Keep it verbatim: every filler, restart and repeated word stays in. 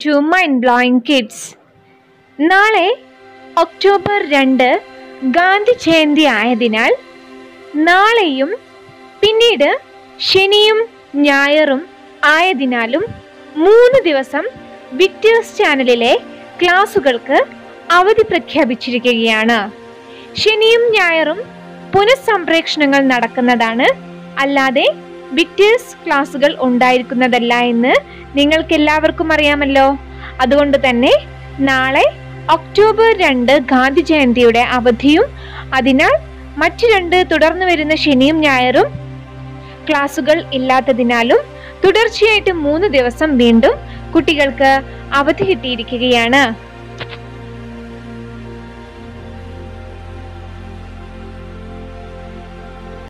To mind blowing kids. നാളെ October രണ്ട് ഗാന്ധി ജയന്തി ആയതിനാൽ നാളെയും പിന്നീട് ശനിയും ഞായറും ആയതിനാലും മൂന്ന് ദിവസം വിക്ടേഴ്സ് ചാനലിലെ ക്ലാസുകൾക്ക് അവധി പ്രഖ്യാപിച്ചിരിക്കുകയാണ്. ശനിയും ഞായറും പുനഃസംപ്രേഷണങ്ങൾ നടക്കുന്നതാണ്, അല്ലാതെ വിക്ടേഴ്സ് ക്ലാസുകൾ ഉണ്ടായിരിക്കുന്നതല്ല എന്ന് നിങ്ങൾക്ക് എല്ലാവർക്കും അറിയാമല്ലോ. അതുകൊണ്ട് തന്നെ നാളെ ഒക്ടോബർ രണ്ട് ഗാന്ധി ജയന്തിയുടെ അവധിയും അതിനാൽ മറ്റു രണ്ട് തുടർന്നു വരുന്ന ശനിയും ഞായറും ക്ലാസുകൾ ഇല്ലാത്തതിനാലും തുടർച്ചയായിട്ട് മൂന്ന് ദിവസം വീണ്ടും കുട്ടികൾക്ക് അവധി കിട്ടിയിരിക്കുകയാണ്.